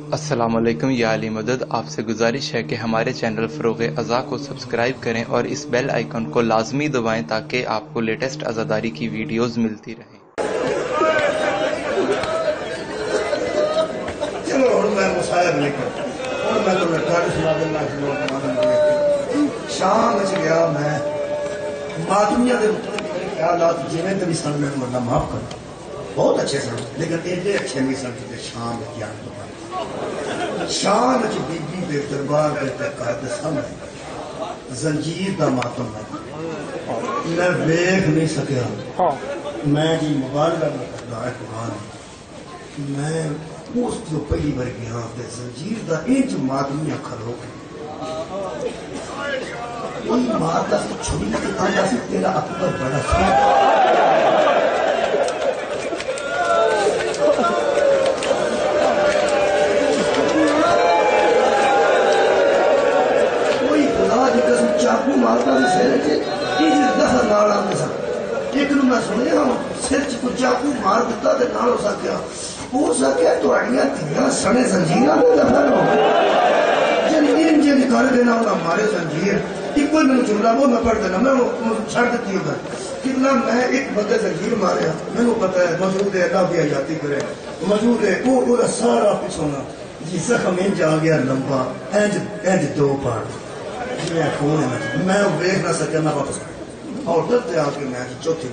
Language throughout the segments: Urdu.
السلام علیکم یا علی مدد. آپ سے گزارش ہے کہ ہمارے چینل فروغ ازا کو سبسکرائب کریں اور اس بیل آئیکن کو لازمی دبائیں تاکہ آپ کو لیٹسٹ عزاداری کی ویڈیوز ملتی رہیں. چلو ہوں میں مصاحب نہیں کرتا ہوں میں تمہیں گل سنا دینا. شام گیا میں ماتمیہ کے متعلق خیالات جی بھی سن میں اللہ معاف کر بہت اچھے سن لیکن ایڈے اچھے نہیں سن کہ شام کیا شام بی بی دے دربار کے سامنے زنجیر دا ماتم ہے میں ویکھ نہیں سکیا. میں جی مبالغہ نہیں کرتا ہے قرآن میں اس جو پہلی بار گیا زنجیر دا انج ماتمی اکھر ہو گئی کوئی مارتا سے چھوڑی کے کہا سی تیرا اکبر بڑا سونا چاقو مارتا سر چہر نال آتے سن ایک نو میں سنیا سر چ چاقو مار دیتا تے نال ہو سکیا تہاڈیاں دھیاں سنے زنجیراں دے دفن ہو جن جن کر دینا ہمارے زنجیر ایک کوئی میرے جملہ وہ میں پڑھ دینا میں چھڑ دیتی ہوں کتنا میں ایک بندے زنجیر ماریا مینوں پتہ ہے موجود ہے اللہ کی حیاتی کرے موجود ہے وہ سارا پچھونا جی زخم انج آ گیا لمبا انج دو پارٹ میں ویکھ نہ سکیا نہ واپس ہوٹل تے آ کے میں چوتھی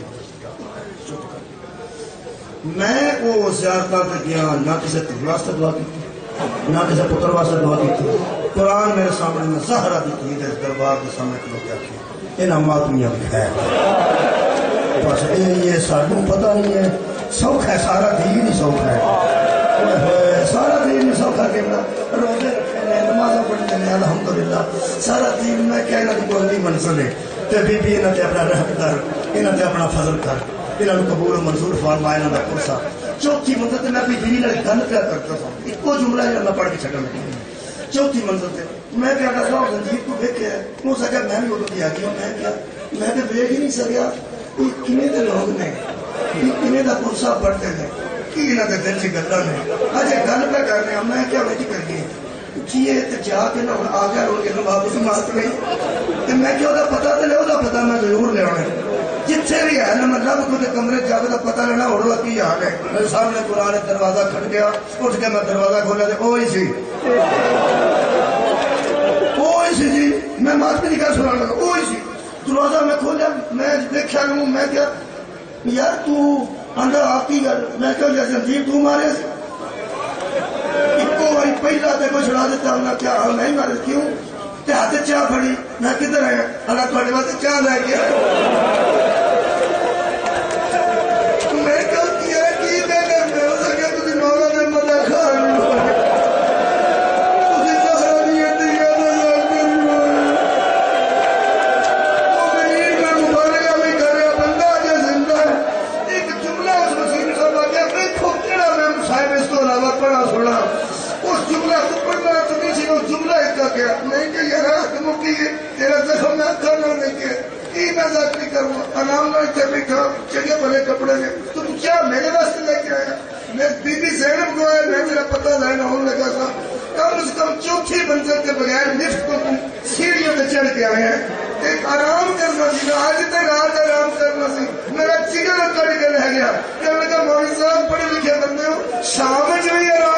میں وہ زیارت تے گیا نہ کسی واسطے دعا کی نہ کسی پتر واسطے دعا کی. قرآن میرے سامنے میں زہرا دی تھی دربار کے سامنے کھلو کے آتی انہاں ماتمیاں ہے بس یہ سانوں پتہ نہیں ہے سوکھ ہے سارا دین ہی سوکھ ہے سارا دین ہی سوکھا کرنا روزے رکھے نمازیں پڑھتے ہیں الحمدللہ سارا دین میں کہنا کی کوئی نہیں منزل ہے تے بی بی انہاں تے اپنا رحم کر انہاں تے اپنا فضل کر انہاں نوں قبول منظور فرما انہاں دا کرسا. چوتھی منزل تے میں اپنی بیوی نال گل کیا کرتا تھا ایکو جملہ انہاں پڑھ کے چھڈن لگا. چوتھی منزل تے میں کیا کرتا ہوں زنجیر کو دیکھیا ہو سکیا میں بھی اٹھ گیا کہ میں تے دیکھ ہی نہیں سکیا کنے دے لوگ نے کنے دا کرسا پڑھتے ہیں کی انہاں دے دل چ گلاں نے اجے گل پہ کرنے میں کیا وچ کرنی جیے تے جا کے نہ آ گیا رو کے واپس مارت نہیں تے میں کہ دا پتہ تے لے دا پتہ میں ضرور لے آنا جتھے بھی ہے نا میں رب کو تے کمرے جاوے دا پتہ لینا ہوڑا کی حال ہے. میرے سامنے قرآن دروازہ کھٹ گیا اٹھ کے میں دروازہ کھولا تے اوہی سی جی میں ماسٹر کی گل سنانے لگا اوہی سی دروازہ میں کھولا میں دیکھا لوں میں کیا یار تو اندر آتی گل میں کہ زنجیر تو مارے سی ایک پہلا تے کو چھڑا دیتا انہیں کیا حال نہیں مارے کیوں تے ہاتھ چاہ پڑی میں کدھر ہے اللہ تھوڑے واسطے چاہ لے کے میں کہتی ہے کی میں کرنے ہو سکے تھی مولا نے مدد کھا چنگے بھلے کپڑے نے تم کیا میرے واسطے لے کے آیا میں بی بی زینب کو آیا میں میرا پتہ لینا ہونے لگا تھا کم از کم چوتھی منزل کے بغیر لفٹ کو تم سیڑھیوں پہ چڑھ کے آئے ہیں ایک آرام کرنا سی آج تک رات آرام کرنا سی میرا جگر کٹ کے رہ گیا کہ میں کہا مولوی صاحب پڑھے لکھے بندے ہو شام میں بھی آرام